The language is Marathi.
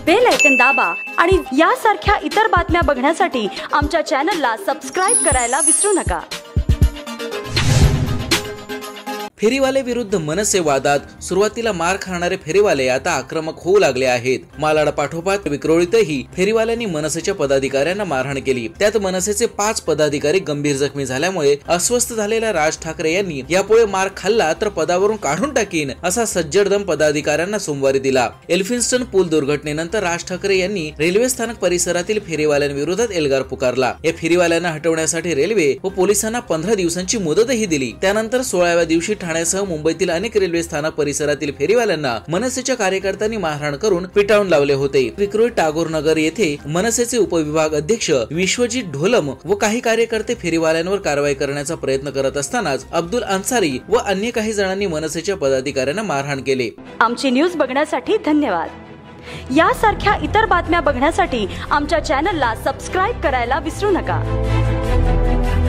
बेल आयकॉन दाबा आणि यासारख्या इतर बातम्या बघण्यासाठी आमच्या चॅनलला सबस्क्राइब करायला विसरू नका। फेरीवाले विरुद्ध मनसे वादात सुरुवातीला मार खाणारे फेरीवाले आता आक्रमक होऊ लागले आहेत। मालाड पाठोपाठ विक्रोळीतही फेरीवाल्यांनी मनसेच्या पदाधिकाऱ्यांना मारहाण केली। त्यात मनसेचे 5 पदाधिकारी गंभीर जखमी झाल्यामुळे अस्वस्थ झालेल्या राज ठाकरे यांनी यापुढे मार खाल्ला तर पदावरून काढून टाकीन असा सज्जडदम पदाधिकाऱ्यांना सोमवारी दिला। एल्फिन्स्टन पूल दुर्घटनेनंतर राज ठाकरे यांनी रेल्वे स्थानक परिसरातील फेरीवाल्यांविरोधात एल्गार पुकारला। या फेरीवाल्यांना हटवण्यासाठी रेल्वे व पोलिसांना 15 दिवसांची मुदतही दिली। त्यानंतर 16व्या दिवशी ठाण्यासह मुंबईतील अनेक रेल्वे स्थानक परिसरातील फेरीवाल्यांना मनसेच्या कार्यकर्त्यांनी मारहाण करून पिटाळून लावले होते। विक्रोळी टागोर नगर येथे मनसेचे उपविभाग अध्यक्ष विश्वजित ढोलम व काही कार्यकर्ते फेरीवाल्यांवर कारवाई करण्याचा प्रयत्न करत असतानाच अब्दुल अन्सारी व अन्य काही जणांनी मनसेच्या पदाधिकाऱ्यांना मारहाण केले। आमची न्यूज बघण्यासाठी धन्यवाद। यासारख्या इतर बातम्या बघण्यासाठी आमच्या चॅनलला सबस्क्राइब करायला विसरू नका।